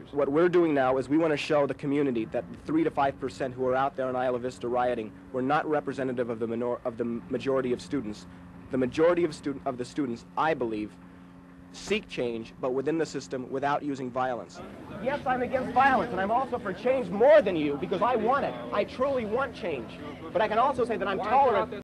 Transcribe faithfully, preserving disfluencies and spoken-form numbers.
issues. What we're doing now is we want to show the community that the three to five percent who are out there in Isla Vista rioting were not representative of the minor of the majority of students. The majority of student of the students, I believe, seek change, but within the system, without using violence. Yes, I'm against violence, and I'm also for change more than you because I want it. I truly want change. But I can also say that I'm tolerant